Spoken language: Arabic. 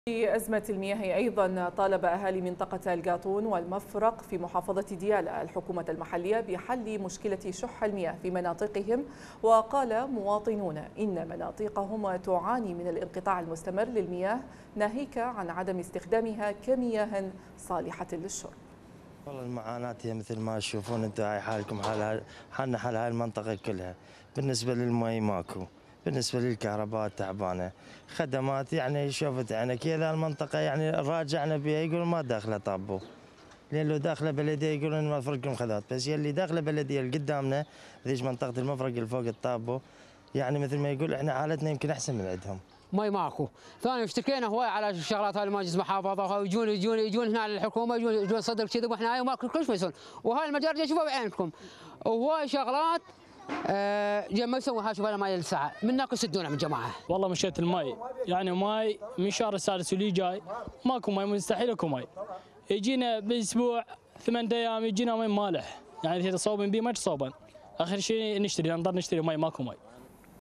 في أزمة المياه أيضا طالب أهالي منطقة القاطون والمفرق في محافظة ديالى الحكومة المحلية بحل مشكلة شح المياه في مناطقهم. وقال مواطنون إن مناطقهم تعاني من الانقطاع المستمر للمياه ناهيك عن عدم استخدامها كمياه صالحة للشرب. والله المعاناة هي مثل ما تشوفون انتم، هاي حالكم حالنا حال هاي المنطقة كلها. بالنسبة للمي ماكو، بالنسبة للكهرباء تعبانة، خدمات يعني شوفت يعني كذا المنطقة يعني راجعنا بها يقول ما داخلة طابو، لأن لو داخلة بلدية يقولون ما فرقكم خدمات، بس يلي داخلة بلدية اللي قدامنا ذيش منطقة المفرق اللي فوق الطابو يعني مثل ما يقول احنا حالتنا يمكن أحسن من عندهم. مي ماكو. ثاني اشتكينا هواي على الشغلات هاي مجلس محافظه يجون هنا على الحكومه يجون صدر كذا واحنا هاي ماكو كلش ما يسوون، وهاي المجاري شوفوا بعينكم وهواي شغلات ما يسوون هاي. شوف انا ماي الساعه من ناكل يسدونا من جماعه. والله مشيت المي يعني ماي من شهر السادس واللي جاي ماكو ماي، مستحيل اكو ماي. يجينا باسبوع 8 ايام يجينا مي مالح، يعني اذا صوبن بيه ما تصوبن، اخر شيء نشتري نضل نشتري مي، ماكو مي.